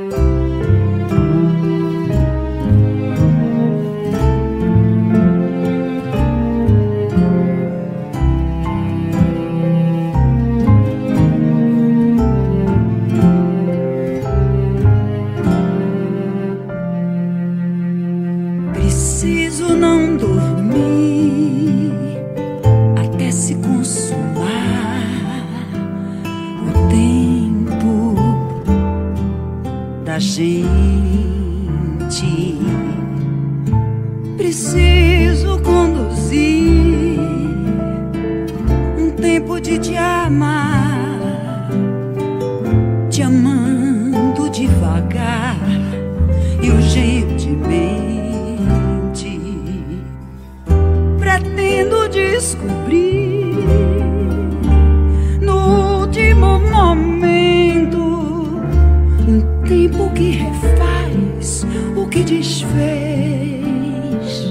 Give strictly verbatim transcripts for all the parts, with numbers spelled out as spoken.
Preciso não dormir até se consumar o tempo da gente. Preciso conduzir um tempo de te amar, te amando devagar e urgentemente. Pretendo descobrir no último momento um tempo que refaz o que desfez,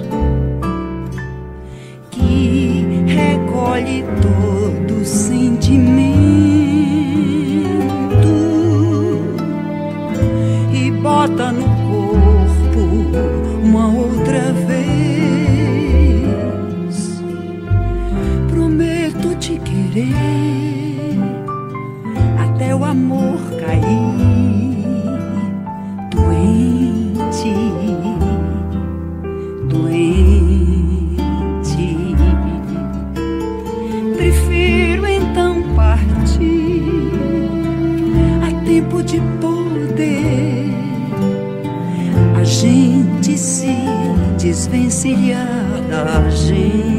que recolhe todo sentimento e bota no corpo uma outra vez. Te querer até o amor cair, doente, doente. Prefiro então partir a tempo de poder a gente se desvencilhar da gente.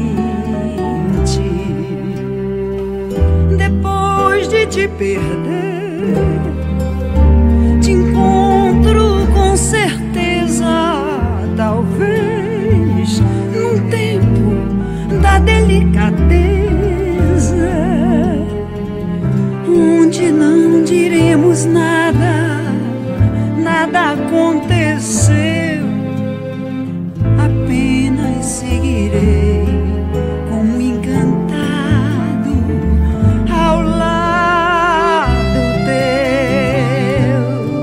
Depois de te perder, te encontro com certeza, talvez num tempo da delicadeza, onde não diremos nada, nada aconteceu, apenas seguirei como encantado ao lado teu.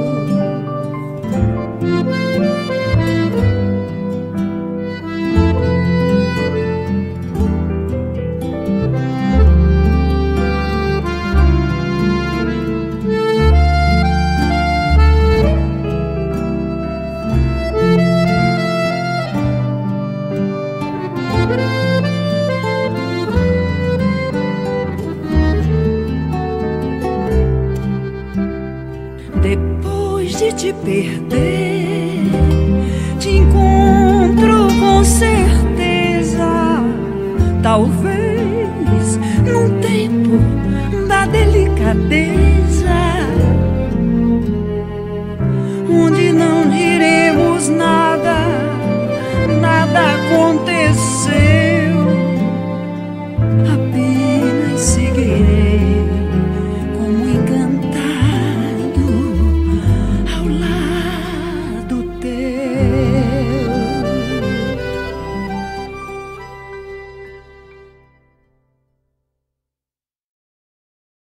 Depois de te perder, te encontro com certeza, talvez num tempo da delicadeza, onde não diremos nada, nada aconteceu,